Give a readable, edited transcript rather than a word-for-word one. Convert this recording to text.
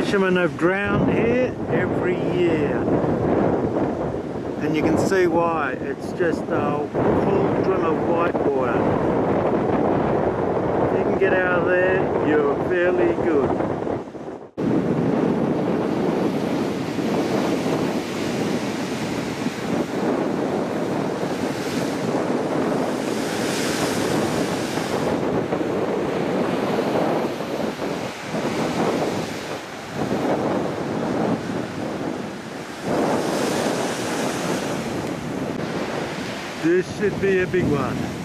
fishermen have drowned here every year, and you can see why. It's just a cauldron of white water. If you can get out of there, you're fairly good. This should be a big one.